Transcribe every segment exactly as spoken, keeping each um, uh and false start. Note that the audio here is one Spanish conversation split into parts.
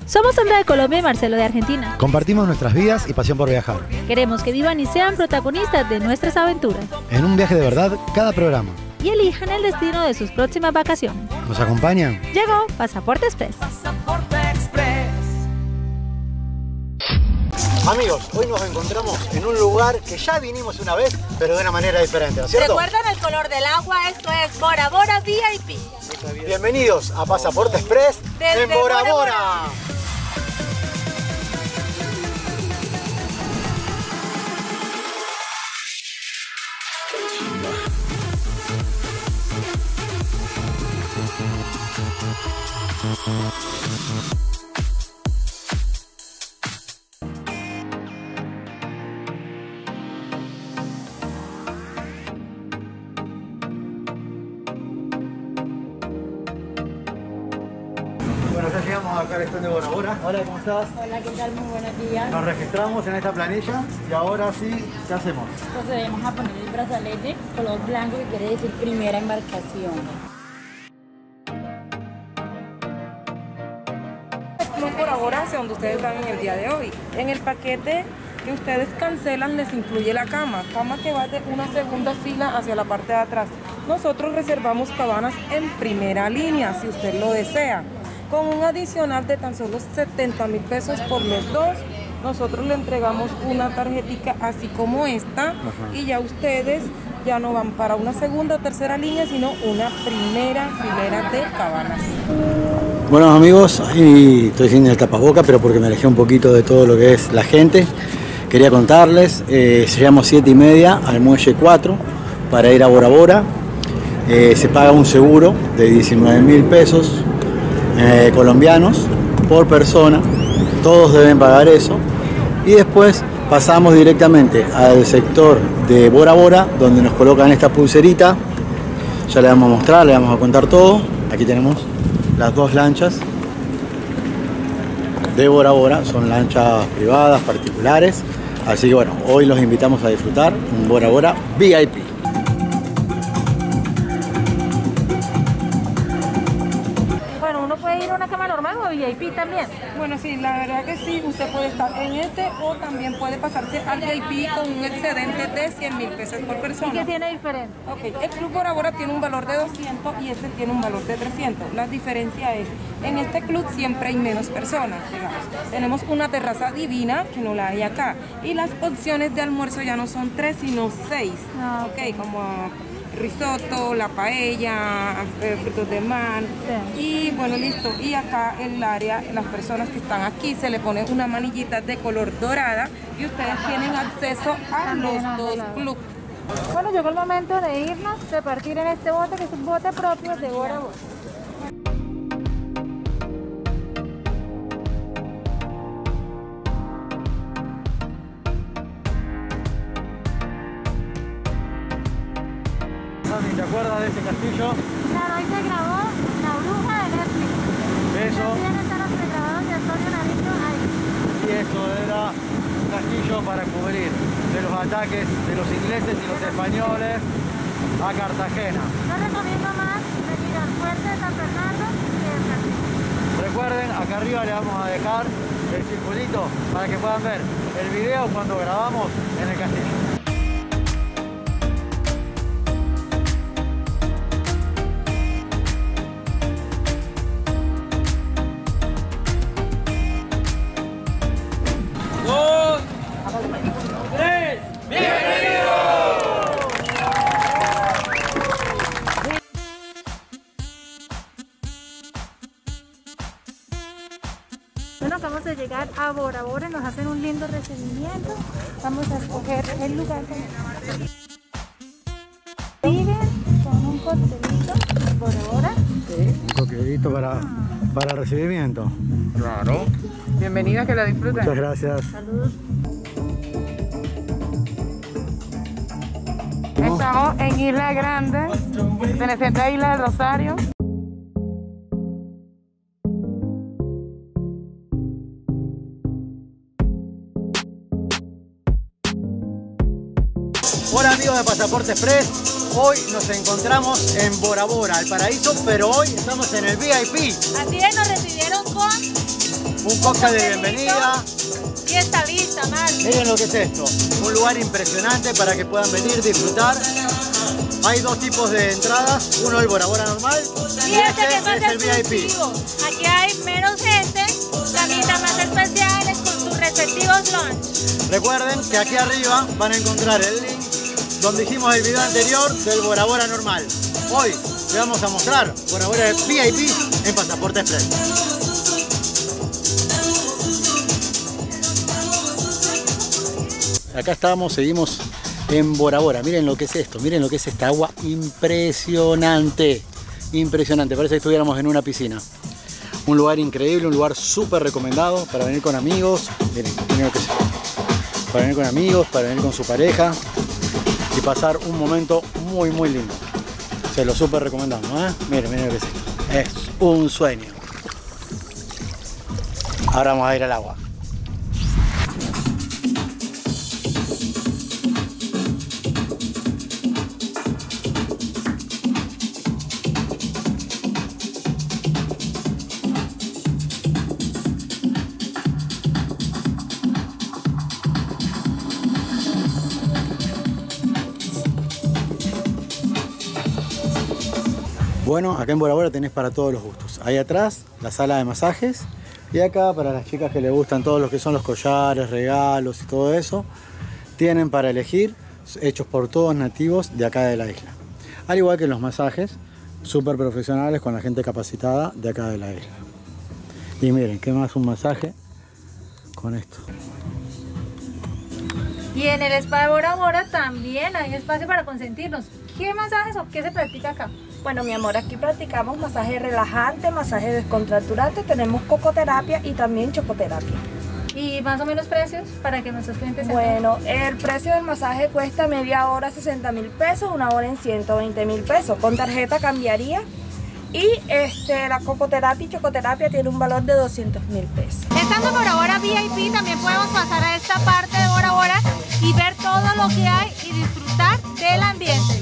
Somos Sandra de Colombia y Marcelo de Argentina. Compartimos nuestras vidas y pasión por viajar. Queremos que vivan y sean protagonistas de nuestras aventuras. En un viaje de verdad, cada programa. Y elijan el destino de sus próximas vacaciones. ¿Nos acompañan? Llegó Pasaporte Express. Pasaporte Express. Amigos, hoy nos encontramos en un lugar que ya vinimos una vez, pero de una manera diferente, ¿no es cierto? ¿Recuerdan el color del agua? Esto es Bora Bora V I P. Bienvenidos a Pasaporte Express Desde en Bora Bora Bora. Bora. Bueno, ya llegamos acá al stand de Bora Bora. Hola, ¿cómo estás? Hola, ¿qué tal? Muy buenos días. Nos registramos en esta planilla y ahora sí, ¿qué hacemos? Procedemos a poner el brazalete color blanco, que quiere decir primera embarcación. Club Bora Bora hacia donde ustedes van en el día de hoy. En el paquete que ustedes cancelan les incluye la cama, cama que va de una segunda fila hacia la parte de atrás. Nosotros reservamos cabanas en primera línea, si usted lo desea, con un adicional de tan solo setenta mil pesos por los dos. Nosotros le entregamos una tarjetica así como esta. Ajá. Y ya ustedes ya no van para una segunda o tercera línea, sino una primera filera de cabanas. Bueno amigos, ahí estoy sin el tapaboca, pero porque me alejé un poquito de todo lo que es la gente. Quería contarles, eh, llegamos siete y media al muelle cuatro para ir a Bora Bora. Eh, se paga un seguro de diecinueve mil pesos eh, colombianos por persona. Todos deben pagar eso. Y después pasamos directamente al sector de Bora Bora, donde nos colocan esta pulserita. Ya le vamos a mostrar, le vamos a contar todo. Aquí tenemos las dos lanchas de Bora Bora, son lanchas privadas, particulares, así que bueno, hoy los invitamos a disfrutar un Bora Bora V I P. Bueno, uno puede ir a una cama normal o V I P también. Bueno, sí, la verdad que sí, usted puede estar en este o también puede pasarse al V I P con un excedente de cien mil pesos por persona. ¿Y qué tiene diferente? Ok, el Club Bora Bora tiene un valor de doscientos y este tiene un valor de trescientos. La diferencia es, en este club siempre hay menos personas, digamos. Tenemos una terraza divina que no la hay acá. Y las opciones de almuerzo ya no son tres, sino seis. Ah, ok, como risotto, la paella, eh, frutos de mar. Sí. Y bueno, listo. Y acá en el área, las personas que están aquí, se le pone una manillita de color dorada y ustedes tienen acceso a los dos clubes. Bueno, llegó el momento de irnos, de partir en este bote, que es un bote propio de Bora Bora. ¿Te acuerdas de ese castillo? Claro, ahí se grabó La Bruja de Netflix. Eso. También están los pregrabados de Antonio Nariño ahí. Y eso era un castillo para cubrir de los ataques de los ingleses y los españoles a Cartagena. Yo recomiendo más venir al fuerte de San Fernando que el castillo. Recuerden, acá arriba le vamos a dejar el circulito para que puedan ver el video cuando grabamos en el castillo. Bueno, acabamos de llegar a Bora Bora, nos hacen un lindo recibimiento. Vamos a escoger el lugar. Siguen con un coctelito Bora Bora. Sí. Un coctelito para, para recibimiento. Claro. Bienvenida, que la disfruten. Muchas gracias. Saludos. Estamos en Isla Grande, perteneciente a Isla del Rosario. Hola amigos de Pasaporte Express, hoy nos encontramos en Bora Bora, el paraíso, pero hoy estamos en el V I P. Así es, nos recibieron con un cóctel de bienvenida. Fiesta vista, Marco. Miren lo que es esto, un lugar impresionante para que puedan venir, disfrutar. Hay dos tipos de entradas, uno el Bora Bora normal y, Y este que es más es el V I P. exclusivo. Aquí hay menos gente, camitas más especiales con sus respectivos lunch. Recuerden que aquí arriba van a encontrar el link donde hicimos el video anterior del Bora Bora normal. Hoy les vamos a mostrar Bora Bora V I P en Pasaporte Express. Acá estamos, seguimos en Bora Bora. Miren lo que es esto, miren lo que es esta agua impresionante. Impresionante, parece que estuviéramos en una piscina. Un lugar increíble, un lugar súper recomendado para venir con amigos. Miren, miren lo que es esto. Para venir con amigos, para venir con su pareja y pasar un momento muy muy lindo. Se lo súper recomendamos, ¿eh? Miren, miren lo que es esto. Es un sueño. Ahora vamos a ir al agua. Bueno, acá en Bora Bora tenés para todos los gustos. Ahí atrás, la sala de masajes. Y acá, para las chicas que les gustan todos los que son los collares, regalos y todo eso, tienen para elegir, hechos por todos nativos de acá de la isla. Al igual que los masajes, súper profesionales con la gente capacitada de acá de la isla. Y miren, ¿qué más un masaje con esto? Y en el spa de Bora Bora también hay espacio para consentirnos. ¿Qué masajes o qué se practica acá? Bueno, mi amor, aquí practicamos masaje relajante, masaje descontracturante, tenemos cocoterapia y también chocoterapia. ¿Y más o menos precios para que nuestros clientes se Bueno, el precio del masaje cuesta media hora sesenta mil pesos, una hora en ciento veinte mil pesos. Con tarjeta cambiaría. Y este, la cocoterapia y chocoterapia tiene un valor de doscientos mil pesos. Estando en Bora Bora V I P también podemos pasar a esta parte de Bora Bora y ver todo lo que hay y disfrutar del ambiente.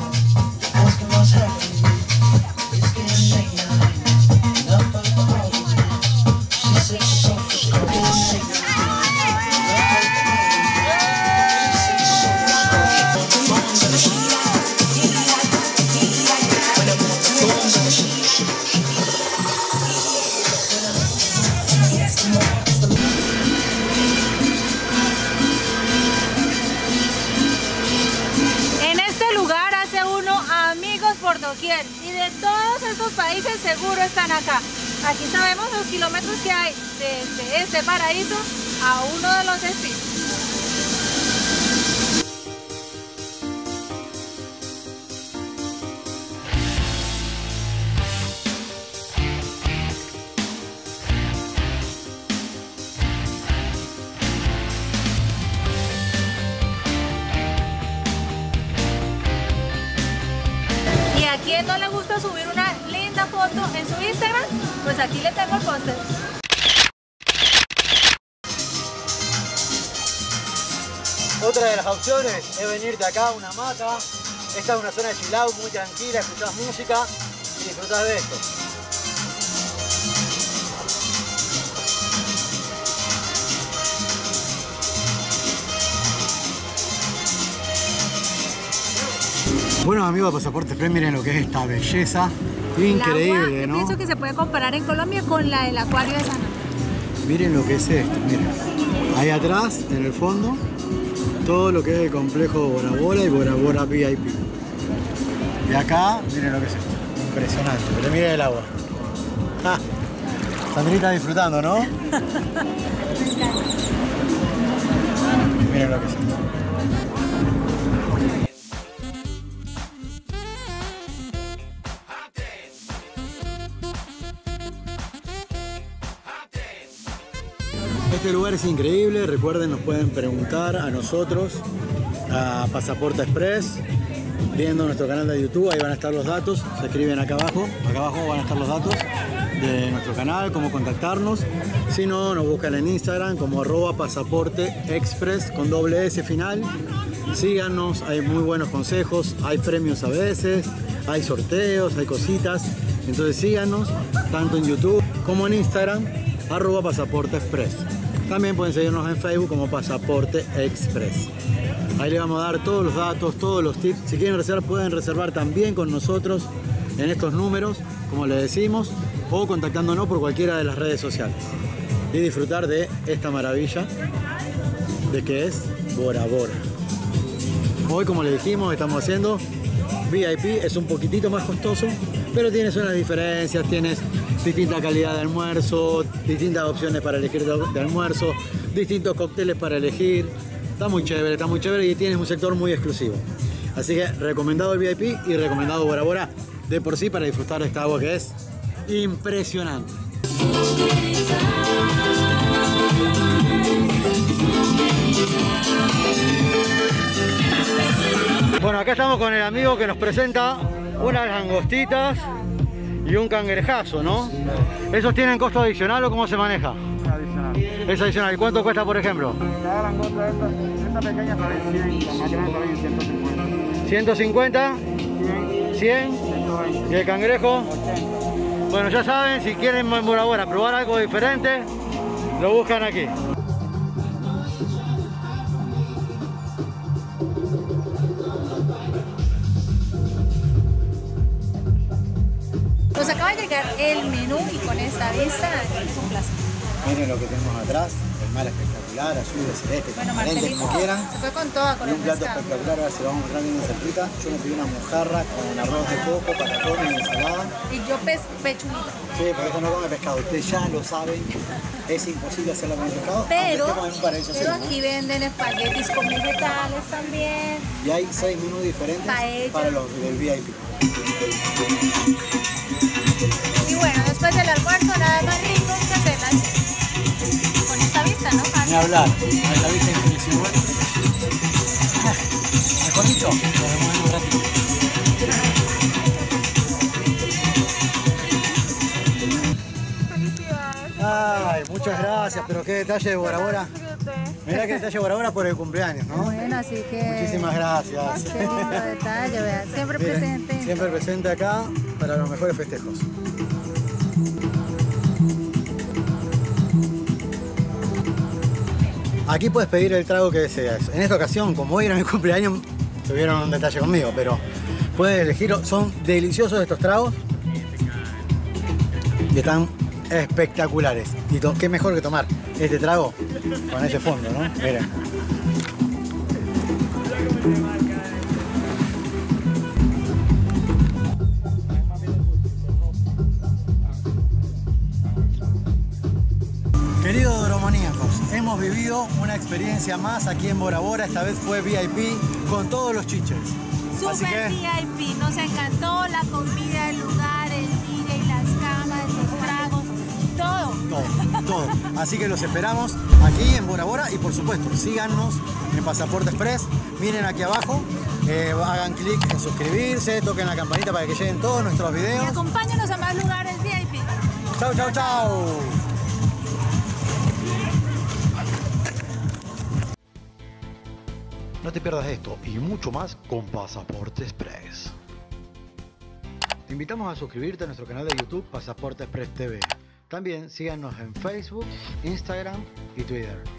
Por doquier y de todos estos países seguro están acá. Aquí sabemos los kilómetros que hay desde este paraíso a uno de los destinos. ¿A quién no le gusta subir una linda foto en su Instagram? Pues aquí le tengo el póster. Otra de las opciones es venirte acá a una hamaca. Esta es una zona de chill out muy tranquila, escuchás música y disfrutás de esto. Bueno, amigos de Pasaporte Express, miren lo que es esta belleza. Increíble, el agua, ¿no? Pienso que se puede comparar en Colombia con la del acuario de San Andrés. Miren lo que es esto, miren. Ahí atrás, en el fondo, todo lo que es el complejo Bora Bora y Bora Bora V I P. Y acá, miren lo que es esto. Impresionante, pero miren el agua. ¡Ah! Sandrita disfrutando, ¿no? Miren lo que es esto. Este lugar es increíble, recuerden, nos pueden preguntar a nosotros, a Pasaporte Express, viendo nuestro canal de YouTube, ahí van a estar los datos, se escriben acá abajo, acá abajo van a estar los datos de nuestro canal, cómo contactarnos. Si no, nos buscan en Instagram como arroba Pasaporte Express con doble S final. Síganos, hay muy buenos consejos, hay premios a veces, hay sorteos, hay cositas. Entonces síganos, tanto en YouTube como en Instagram. arroba Pasaporte Express. También pueden seguirnos en Facebook como Pasaporte Express. Ahí les vamos a dar todos los datos, todos los tips. Si quieren reservar, pueden reservar también con nosotros en estos números, como les decimos, o contactándonos por cualquiera de las redes sociales. Y disfrutar de esta maravilla de que es Bora Bora. Hoy, como les dijimos, estamos haciendo V I P, es un poquitito más costoso, pero tienes unas diferencias, tienes distinta calidad de almuerzo, distintas opciones para elegir de almuerzo, distintos cócteles para elegir. Está muy chévere, está muy chévere y tienes un sector muy exclusivo. Así que recomendado el V I P y recomendado Bora Bora de por sí para disfrutar de esta agua que es impresionante. Bueno, acá estamos con el amigo que nos presenta unas langostitas y un cangrejazo, ¿no? ¿Esos tienen costo adicional o cómo se maneja? Adicional. Es adicional. ¿Y cuánto cuesta, por ejemplo? Cada langosta de estas, esta pequeña sale cien, la más grande sale ciento cincuenta. ¿ciento cincuenta? ¿cien? ¿Y el cangrejo? Bueno, ya saben, si quieren en Bora Bora probar algo diferente, lo buscan aquí. Nos acaba de llegar el menú y con esta vista es un placer. Miren lo que tenemos atrás, el mar espectacular, azul de celeste, Bueno, transparente, Marcelito como quieran. se fue con toda con Y el un plato pescado. espectacular, ahora se lo vamos a mostrar bien de cerquita. Yo me pedí una mojarra con arroz de coco, patacones y ensalada. Y yo pez pechulito. Sí, porque esto no come pescado, ustedes ya lo saben. Es imposible hacerlo con el pescado. Pero, aunque estemos en un paraíso pero así, ¿no? aquí venden espaguetis con vegetales también. Y hay seis menús diferentes Paella. para los del V I P. Y bueno, después del almuerzo nada más rico que hacerlas con esta vista, ¿no? Ni hablar, a la vista impresionante. Mejor dicho, nos vemos en un ratito. Ay, muchas gracias, pero qué detalle de Bora Bora. Mirá qué detalle de Bora Bora por el cumpleaños, ¿no? Bueno, así que... Muchísimas gracias. Qué lindo detalle, vea. Siempre Miren, presente. siempre presente acá para los mejores festejos. Aquí puedes pedir el trago que deseas. En esta ocasión, como hoy era mi cumpleaños, tuvieron un detalle conmigo, pero puedes elegir. Son deliciosos estos tragos y están espectaculares. Y qué mejor que tomar este trago con ese fondo, ¿no? Miren. Queridos dromoníacos, hemos vivido una experiencia más aquí en Bora Bora. Esta vez fue V I P con todos los chiches. Así Super que V I P, nos encantó la comida, el lugar, el D J, las camas, los tragos, todo. todo, todo. Así que los esperamos aquí en Bora Bora y por supuesto síganos en Pasaporte Express. Miren aquí abajo, eh, hagan clic en suscribirse, toquen la campanita para que lleguen todos nuestros Y videos. acompáñanos a más lugares V I P. Chau, chau, chau. No te pierdas esto y mucho más con Pasaporte Express. Te invitamos a suscribirte a nuestro canal de YouTube Pasaporte Express T V. También síganos en Facebook, Instagram y Twitter.